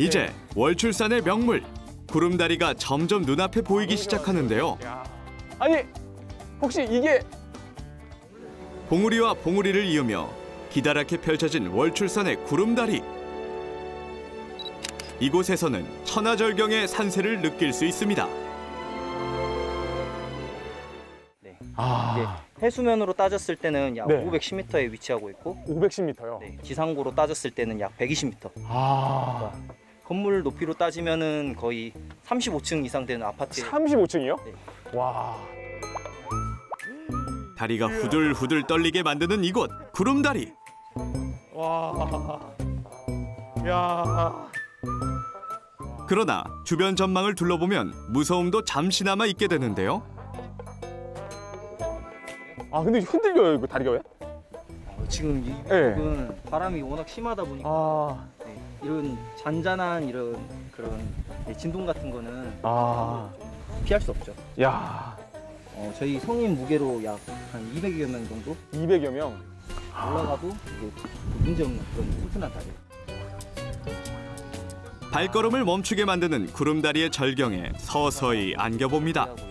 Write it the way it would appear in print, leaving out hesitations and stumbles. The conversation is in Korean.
이제 월출산의 명물 구름다리가 점점 눈앞에 보이기 시작하는데요. 아니 혹시 이게 봉우리와 봉우리를 이으며 기다랗게 펼쳐진 월출산의 구름다리. 이곳에서는 천하절경의 산세를 느낄 수 있습니다. 네. 이제 해수면으로 따졌을 때는 약 510m에 위치하고 있고 510m요? 네, 지상고로 따졌을 때는 약 120m. 그러니까 건물 높이로 따지면은 거의 35층 이상 되는 아파트. 35층이요? 네. 와. 다리가 후들후들 떨리게 만드는 이곳 구름다리. 와. 야. 그러나 주변 전망을 둘러보면 무서움도 잠시나마 있게 되는데요. 아 근데 흔들려요 이거 다리가 왜? 지금 이쪽은 바람이 워낙 심하다 보니까 네, 이런 잔잔한 이런 그런 진동 같은 거는 피할 수 없죠. 야. 저희 성인 무게로 약 한 200여 명 정도 200여 명 올라가도 이제 문제없는 그런 튼튼한 다리. 발걸음을 멈추게 만드는 구름다리의 절경에 서서히 안겨봅니다.